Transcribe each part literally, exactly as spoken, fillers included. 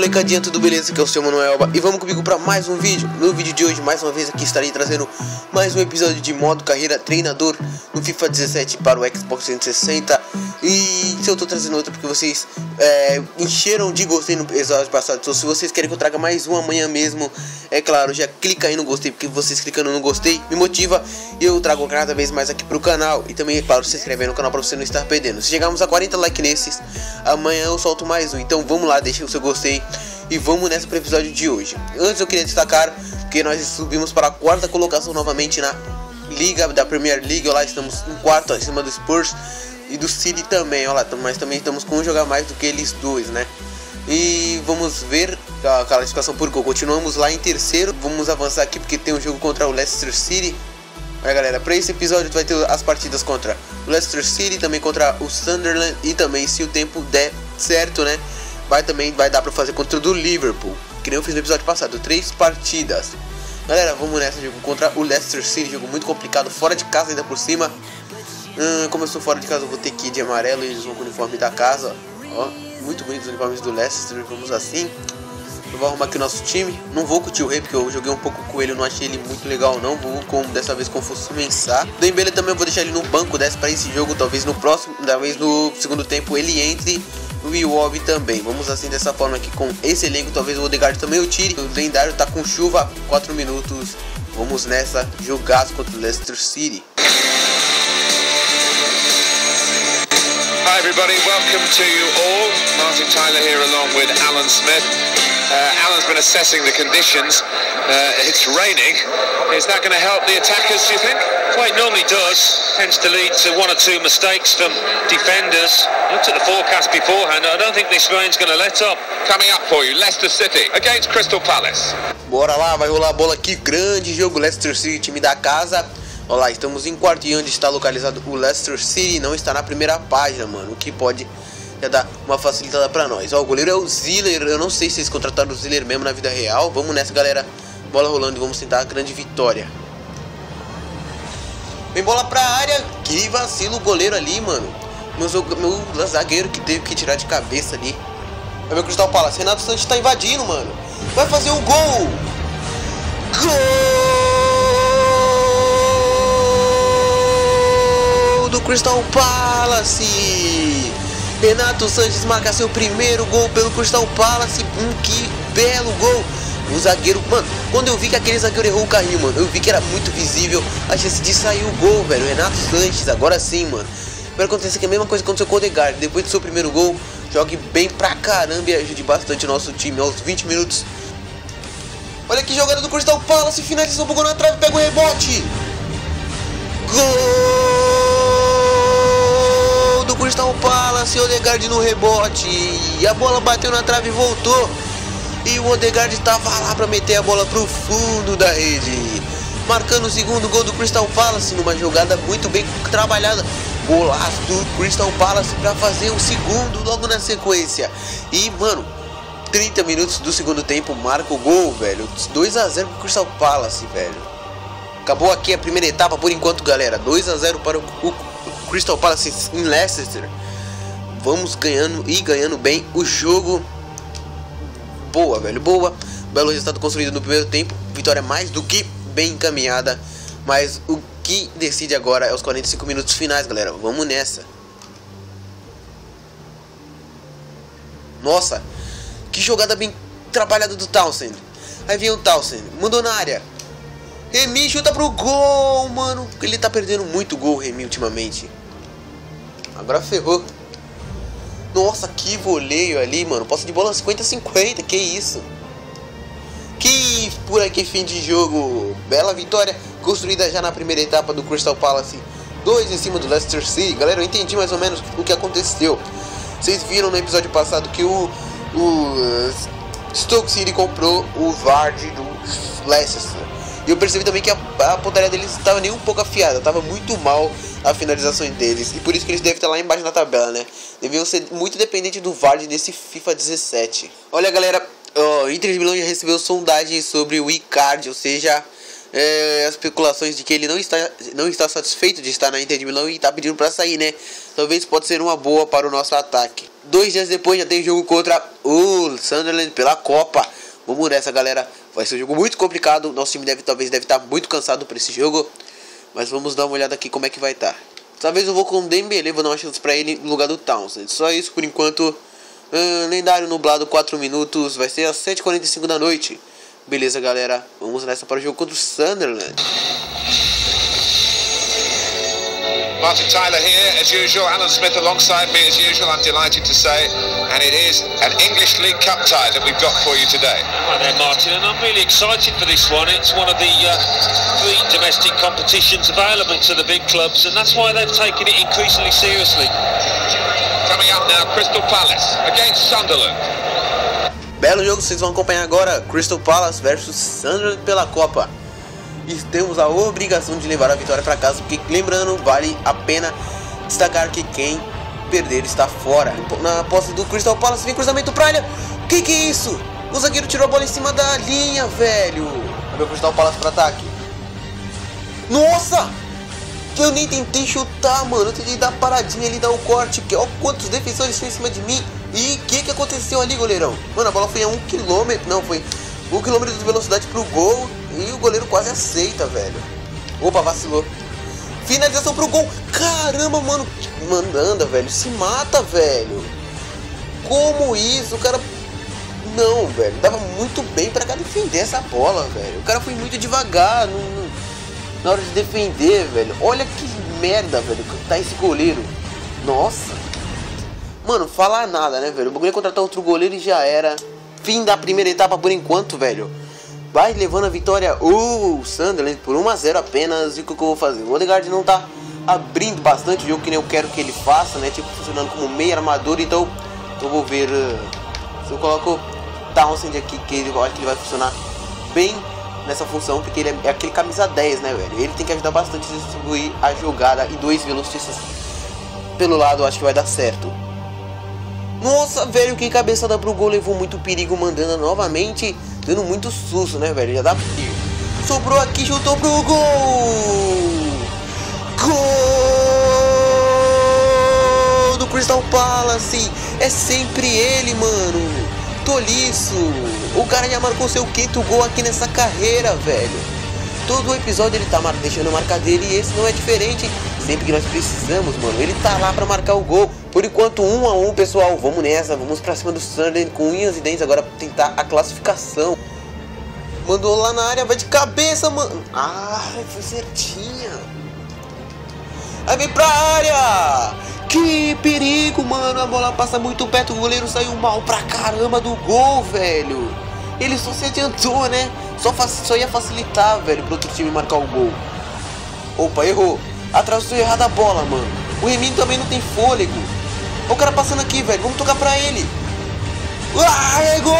molecadinha, tudo beleza? Aqui é o seu Manuel Elba e vamos comigo para mais um vídeo. No vídeo de hoje, mais uma vez aqui estarei trazendo mais um episódio de modo carreira treinador no FIFA dezessete para o Xbox trezentos e sessenta. E se eu tô trazendo outro porque vocês é, encheram de gostei no episódio passado, então se vocês querem que eu traga mais um amanhã mesmo, é claro, já clica aí no gostei, porque vocês clicando no gostei me motiva e eu trago cada vez mais aqui pro canal. E também, é claro, se inscrever no canal para você não estar perdendo. Se chegarmos a quarenta likes nesses, amanhã eu solto mais um. Então vamos lá, deixa o seu gostei e vamos nessa pro episódio de hoje. Antes eu queria destacar que nós subimos para a quarta colocação novamente na Liga da Premier League. Olha lá, estamos em quarto acima do Spurs e do City também. Olha lá, mas também estamos com um jogar mais do que eles dois, né? E vamos ver a classificação por gol. Continuamos lá em terceiro. Vamos avançar aqui porque tem um jogo contra o Leicester City. Olha, galera, para esse episódio vai ter as partidas contra o Leicester City, também contra o Sunderland e também, se o tempo der certo, né, vai também vai dar para fazer contra o do Liverpool, que nem eu fiz no episódio passado, três partidas. Galera, vamos nessa, jogo contra o Leicester City, jogo muito complicado, fora de casa ainda por cima. Hum, como eu sou fora de casa, eu vou ter que ir de amarelo e eles vão com o uniforme da casa. Ó, muito bonito os uniformes do Leicester, vamos assim. Eu vou arrumar aqui o nosso time. Não vou com o Tio Rei, porque eu joguei um pouco com ele, eu não achei ele muito legal não. Vou com, dessa vez com o Fosu Mensah. Dembele também eu vou deixar ele no banco dessa para esse jogo. Talvez no próximo, talvez no segundo tempo ele entre. O Iwobi também. Vamos assim dessa forma aqui com esse elenco. Talvez o Odegaard também eu tire. O lendário tá com chuva, quatro minutos. Vamos nessa, jogar contra o Leicester City. Hi everybody, welcome to you all. Martin Tyler here along with Alan Smith. Uh, Alan's been assessing the conditions. Uh, it's raining. Is that going to help the attackers, do you think? Well, it normally does. Tends to lead to one or two mistakes from defenders. Looked at the forecast beforehand. I don't think this rain's going to let up. Coming up for you, Leicester City against Crystal Palace. Bora lá, vai rolar a bola aqui. Grande jogo, Leicester City, time da casa. Olha lá, estamos em quarto e onde está localizado o Leicester City não está na primeira página, mano. O que pode já dar uma facilitada pra nós. Ó, o goleiro é o Ziller. Eu não sei se eles contrataram o Ziller mesmo na vida real. Vamos nessa, galera. Bola rolando e vamos tentar a grande vitória. Vem bola pra área. Que vacilo o goleiro ali, mano. Meu, meu zagueiro que teve que tirar de cabeça ali. Vai ver o Crystal Palace. Renato Sanches tá invadindo, mano. Vai fazer o gol. Gol do Crystal Palace. Renato Sanches marca seu primeiro gol pelo Crystal Palace. Hum, que belo gol. O zagueiro, mano, quando eu vi que aquele zagueiro errou o carrinho, mano, eu vi que era muito visível a chance de sair o gol, velho. Renato Sanches, agora sim, mano. Vai acontecer que a mesma coisa que aconteceu com o Odegaard. Depois do seu primeiro gol, jogue bem pra caramba e ajude bastante o nosso time aos vinte minutos. Olha que jogada do Crystal Palace, finalizou o gol na trave, pega o rebote. Gol do Crystal Palace, Odegaard no rebote. E a bola bateu na trave e voltou. E o Odegaard estava lá para meter a bola pro fundo da rede. Marcando o segundo gol do Crystal Palace numa jogada muito bem trabalhada. Golaço do Crystal Palace para fazer o segundo logo na sequência. E, mano, trinta minutos do segundo tempo marca o gol, velho. dois a zero pro Crystal Palace, velho. Acabou aqui a primeira etapa por enquanto, galera. dois a zero para o Crystal Palace em Leicester. Vamos ganhando e ganhando bem o jogo. Boa, velho, boa. Belo resultado construído no primeiro tempo. Vitória mais do que bem encaminhada. Mas o que decide agora é os quarenta e cinco minutos finais, galera. Vamos nessa. Nossa, que jogada bem trabalhada do Townsend. Aí vem o Townsend, mandou na área. Remy chuta pro gol, mano. Ele tá perdendo muito gol, Remy, ultimamente. Agora ferrou. Nossa, que voleio ali, mano. Posse de bola cinquenta a cinquenta, que isso. Que por aqui fim de jogo. Bela vitória construída já na primeira etapa do Crystal Palace. dois em cima do Leicester City. Galera, eu entendi mais ou menos o que aconteceu. Vocês viram no episódio passado que o, o Stoke City comprou o Vardy do Leicester. E eu percebi também que a, a pontaria deles estava nem um pouco afiada. Estava muito mal a finalização deles. E por isso que eles devem estar lá embaixo na tabela, né? Deviam ser muito dependentes do Vardy nesse FIFA dezessete. Olha, galera, o Inter de Milão já recebeu sondagem sobre o Icardi. Ou seja, é, as especulações de que ele não está, não está satisfeito de estar na Inter de Milão e está pedindo para sair, né? Talvez pode ser uma boa para o nosso ataque. Dois dias depois já tem jogo contra o Sunderland pela Copa. Vamos nessa, galera. Vai ser um jogo muito complicado. Nosso time deve, talvez deve estar muito cansado para esse jogo. Mas vamos dar uma olhada aqui como é que vai estar. Talvez eu vou com o Dembélé, vou dar uma chance para ele no lugar do Townsend. Só isso por enquanto. Uh, lendário nublado, quatro minutos. Vai ser às sete e quarenta e cinco da noite. Beleza, galera. Vamos nessa para o jogo contra o Sunderland. Martin Tyler here, as usual. Alan Smith alongside me, as usual, I'm delighted to say. And it is an English League Cup tie that we've got for you today. Hi there, Martin, and I'm really excited for this one. It's one of the uh, three domestic competitions available to the big clubs, and that's why they've taken it increasingly seriously. Coming up now, Crystal Palace against Sunderland. Belo jogo, vocês vão acompanhar agora. Crystal Palace versus Sunderland pela Copa. E temos a obrigação de levar a vitória para casa, porque lembrando, vale a pena destacar que quem perder está fora. Na posse do Crystal Palace, vem cruzamento pra área. Que que é isso? O zagueiro tirou a bola em cima da linha, velho. Olha o Crystal Palace para ataque. Nossa! Eu nem tentei chutar, mano. Eu tentei dar paradinha ali, dar o corte. Olha quantos defensores tinham em cima de mim. E o que que aconteceu ali, goleirão? Mano, a bola foi a um quilômetro. Não, foi um quilômetro de velocidade pro gol. E o goleiro quase aceita, velho. Opa, vacilou. Finalização pro gol. Caramba, mano. Mandanda, velho. Se mata, velho. Como isso? O cara... Não, velho. Dava muito bem pra cá defender essa bola, velho. O cara foi muito devagar no, no... na hora de defender, velho. Olha que merda, velho. Que tá esse goleiro. Nossa. Mano, falar nada, né, velho. O bagulho é contratar outro goleiro e já era. Fim da primeira etapa por enquanto, velho. Vai levando a vitória o Sunderland por um a zero apenas. E o que eu vou fazer? O Odegaard não tá abrindo bastante o jogo que nem eu quero que ele faça, né? Tipo, funcionando como meio armador. Então, eu vou ver uh, se eu coloco Townsend aqui, que ele, eu acho que ele vai funcionar bem nessa função, porque ele é, é aquele camisa dez, né, velho? Ele tem que ajudar bastante a distribuir a jogada. E dois velocistas pelo lado, eu acho que vai dar certo. Nossa, velho, que cabeçada pro gol. Levou muito perigo, mandando novamente. Dando muito susto, né, velho? Já dá... Sobrou aqui, chutou pro gol! Gol do Crystal Palace! É sempre ele, mano! Toliço! O cara já marcou seu quinto gol aqui nessa carreira, velho! Todo o episódio ele tá deixando marcar dele e esse não é diferente. Sempre que nós precisamos, mano, ele tá lá pra marcar o gol. Por enquanto, um a um, pessoal. Vamos nessa, vamos pra cima do Sunderland com unhas e dentes. Agora tentar a classificação. Mandou lá na área, vai de cabeça, mano. Ah, foi certinha. Aí vem pra área. Que perigo, mano. A bola passa muito perto, o goleiro saiu mal pra caramba do gol, velho. Ele só se adiantou, né? Só, só ia facilitar, velho, pro outro time marcar o gol. Opa, errou. Atrasou errado a bola, mano. O Reminho também não tem fôlego. Olha o cara passando aqui, velho. Vamos tocar pra ele. Ah, é gol!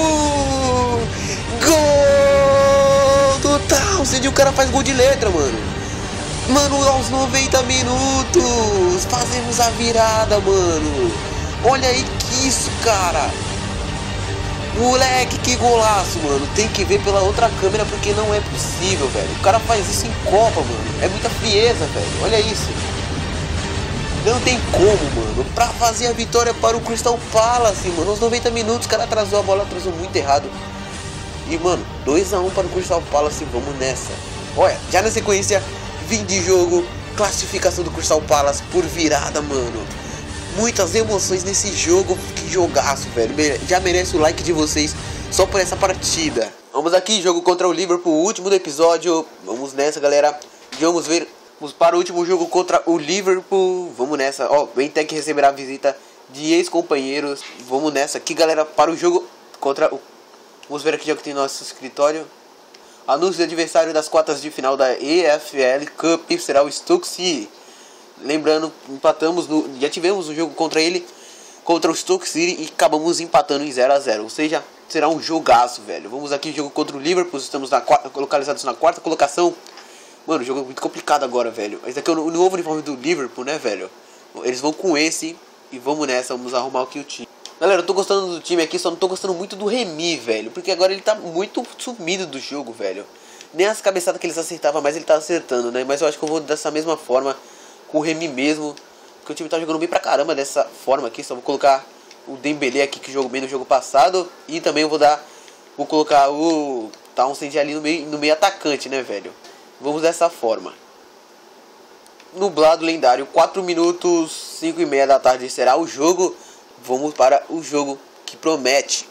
Gol do Townsend. O cara faz gol de letra, mano. Mano, aos noventa minutos. Fazemos a virada, mano. Olha aí que isso, cara. Moleque, que golaço, mano. Tem que ver pela outra câmera porque não é possível, velho. O cara faz isso em Copa, mano. É muita frieza, velho. Olha isso. Não tem como, mano. Pra fazer a vitória para o Crystal Palace, mano. Aos noventa minutos, o cara atrasou a bola, atrasou muito errado. E, mano, dois a um para o Crystal Palace. Vamos nessa. Olha, já na sequência, fim de jogo. Classificação do Crystal Palace por virada, mano. Muitas emoções nesse jogo. Que jogaço, velho. Já merece o like de vocês só por essa partida. Vamos aqui, jogo contra o Liverpool, o último do episódio. Vamos nessa, galera. Vamos ver, vamos para o último jogo contra o Liverpool. Vamos nessa, ó, o Entec receberá a visita de ex-companheiros. Vamos nessa aqui, galera, para o jogo contra o... Vamos ver aqui já que tem nosso escritório. Anúncio de adversário das quartas de final da E F L Cup será o Stoke City. Lembrando, empatamos, no, já tivemos um jogo contra ele, contra o Stoke City, e acabamos empatando em zero a zero. Ou seja, será um jogaço, velho. Vamos aqui, jogo contra o Liverpool, estamos na quarta, localizados na quarta colocação. Mano, o jogo é muito complicado agora, velho. Esse aqui é o novo uniforme do Liverpool, né, velho? Eles vão com esse e vamos nessa, vamos arrumar aqui o time. Galera, eu tô gostando do time aqui, só não tô gostando muito do Remy, velho. Porque agora ele tá muito sumido do jogo, velho. Nem as cabeçadas que eles acertavam mais ele tá acertando, né? Mas eu acho que eu vou dessa mesma forma com o Remy mesmo, porque o time tá jogando bem pra caramba dessa forma aqui. Só vou colocar o Dembélé aqui, que jogou bem no jogo passado. E também eu vou dar, vou colocar o Townsend ali no meio, no meio atacante, né, velho? Vamos dessa forma. Nublado lendário, quatro minutos, cinco e meia da tarde será o jogo. Vamos para o jogo que promete.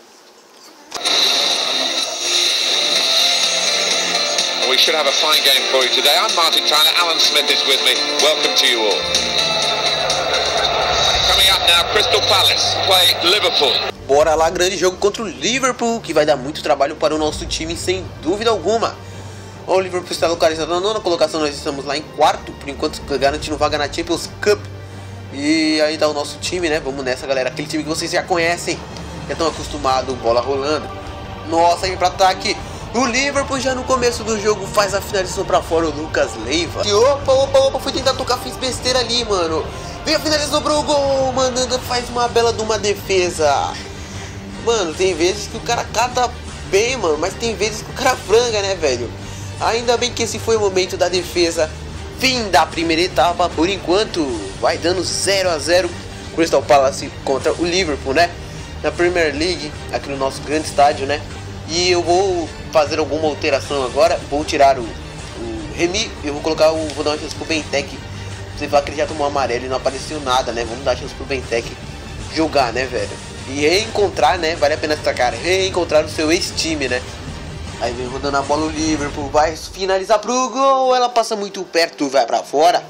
We should have a fine game for you today. I'm Martin Tyler. Alan Smith is with me. Welcome to you all. Coming up now, Crystal Palace play Liverpool. Bora lá, grande jogo contra o Liverpool, que vai dar muito trabalho para o nosso time, sem dúvida alguma. O Liverpool está localizado na nona colocação, nós estamos lá em quarto, por enquanto garantindo vaga na Champions Cup. E aí tá o nosso time, né? Vamos nessa, galera. Aquele time que vocês já conhecem, já estão acostumados, bola rolando. Nossa, vem para ataque. O Liverpool já no começo do jogo faz a finalização pra fora, o Lucas Leiva. E opa, opa, opa, foi tentar tocar, fez besteira ali, mano. Vem a finalização pro gol, Mandanda faz uma bela de uma defesa. Mano, tem vezes que o cara cata bem, mano, mas tem vezes que o cara franga, né, velho? Ainda bem que esse foi o momento da defesa. Fim da primeira etapa, por enquanto vai dando zero a zero Crystal Palace contra o Liverpool, né? Na Premier League, aqui no nosso grande estádio, né? E eu vou fazer alguma alteração agora. Vou tirar o, o Remy. Eu vou colocar o. Vou dar uma chance pro Benteke. Você vai que ele já tomou amarelo e não apareceu nada, né? Vamos dar chance pro Benteke jogar, né, velho? E reencontrar, né? Vale a pena destacar. Reencontrar o seu ex-time, né? Aí vem rodando a bola o Liverpool. Vai finalizar pro gol. Ela passa muito perto, vai pra fora.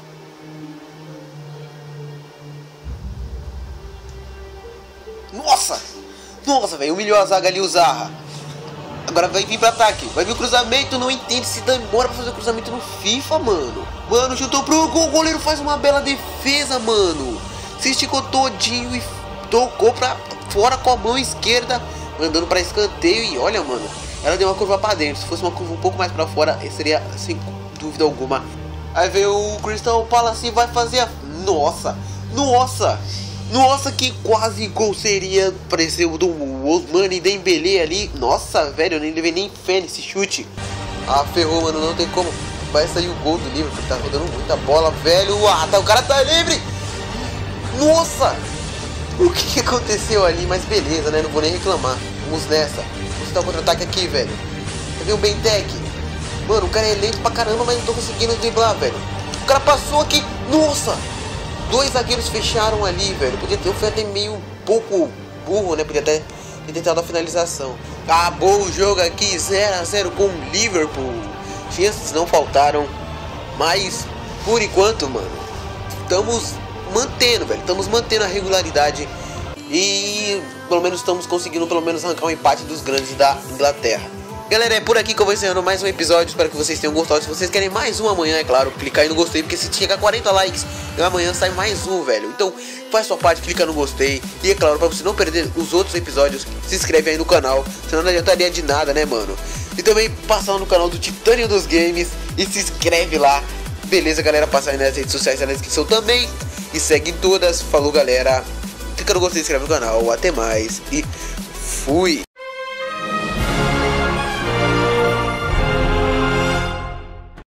Nossa! Nossa, velho. Humilhou a zaga ali, o Zaha. Agora vai vir para ataque, vai vir o cruzamento, não entende se demora pra fazer o cruzamento no FIFA, mano. Mano, chutou pro gol, o goleiro faz uma bela defesa, mano. Se esticou todinho e tocou pra fora com a mão esquerda, mandando pra escanteio. E olha, mano, ela deu uma curva pra dentro. Se fosse uma curva um pouco mais pra fora, seria sem dúvida alguma. Aí veio o Crystal Palace e vai fazer a... Nossa, nossa. Nossa, que quase gol seria. Pareceu do Ousmane Dembélé ali. Nossa, velho, eu nem levei nem fé nesse chute. Ah, ferrou, mano, não tem como. Vai sair o gol do Liverpool, tá rodando muita bola, velho. Ah, tá, o cara tá livre. Nossa, o que, que aconteceu ali? Mas beleza, né, não vou nem reclamar. Vamos nessa. Vamos dar um contra-ataque aqui, velho. Cadê o Benteke? Mano, o cara é lento pra caramba, mas não tô conseguindo driblar, velho. O cara passou aqui. Nossa. Dois zagueiros fecharam ali, velho. Podia ter, eu fui até meio um pouco burro, né? Podia até ter tentado a finalização. Acabou o jogo aqui, zero a zero com o Liverpool. Chances não faltaram. Mas, por enquanto, mano, estamos mantendo, velho. Estamos mantendo a regularidade. E, pelo menos, estamos conseguindo, pelo menos, arrancar um empate dos grandes da Inglaterra. Galera, é por aqui que eu vou encerrando mais um episódio. Espero que vocês tenham gostado. Se vocês querem mais um amanhã, é claro, clica aí no gostei, porque se chegar a quarenta likes, amanhã sai mais um, velho. Então faz sua parte, clica no gostei. E é claro, pra você não perder os outros episódios, se inscreve aí no canal, senão não adiantaria de nada, né, mano? E também passa lá no canal do Titânio dos Games e se inscreve lá. Beleza, galera? Passa aí nas redes sociais, na descrição também. E segue todas. Falou, galera. Clica no gostei, se inscreve no canal. Até mais e fui!